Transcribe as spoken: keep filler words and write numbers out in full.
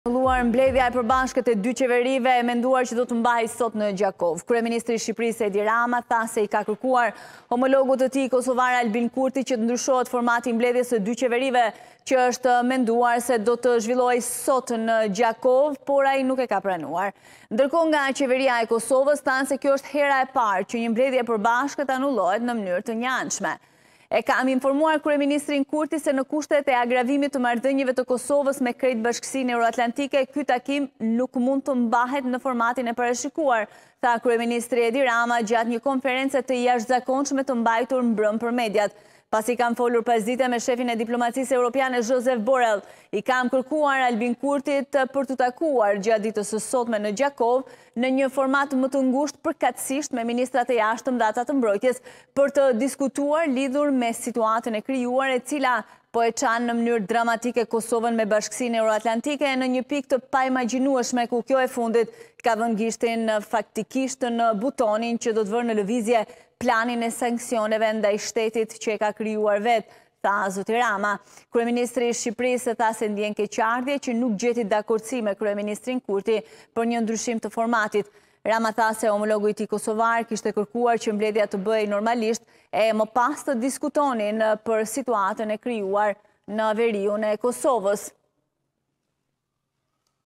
Luar mbledhja e përbashkët e dy qeverive e menduar që do të mbahej sot në Gjakov. Kryeministri i Shqipërisë Edi Rama tha se i ka kërkuar homologut të tij kosovar Albin Kurti që të ndryshohet formati i mbledhjes së dy qeverive që është menduar se do të zhvillohej sot në Gjakov, por ai nuk e ka pranuar. Ndërkohë nga qeveria e Kosovës thanë se kjo është hera e parë që një mbledhje e përbashkët anullohet në mënyrë të njëanshme. E kam informuar kryeministrin Kurti se në kushtet e agravimit të marrëdhënieve të Kosovës me Krejtë Bashkësinë Euroatlantike, ky takim nuk mund të mbahet në formatin e parashikuar, tha kryeministri Edi Rama gjatë një konference të jashtëzakonshme të mbajtur mbrëm për mediat. Pasi kam folur pasdite me shefin e diplomacisë europiane Joseph Borrell, i kam kërkuar Albin Kurtit për të takuar gjatë ditës së sotme në Gjakov në një format më të ngushtë përkatësisht me ministrat e jashtëm dhe ata të mbrojtjes për të diskutuar lidhur me situatën e krijuar e cila po e çan në mënyrë dramatike Kosovën me Bashkësinë Euroatlantike në një pikë të paimagjinueshme ku kjo e fundit ka vënë gishtin faktikisht në butonin që do të vërë në lëvizje planin e sanksioneve ndaj shtetit që e ka krijuar vetë, tha zoti Rama. Kryeministri i Shqipërisë tha se ndjen keqardhje që nuk gjeti dakordsi me kryeministrin Kurti për një ndryshim të formatit. Rama tha se homologu i tij kosovar kishte kërkuar që mbledhja të bëhej normalisht e më pas të diskutonin për situatën e krijuar në veriun e Kosovës.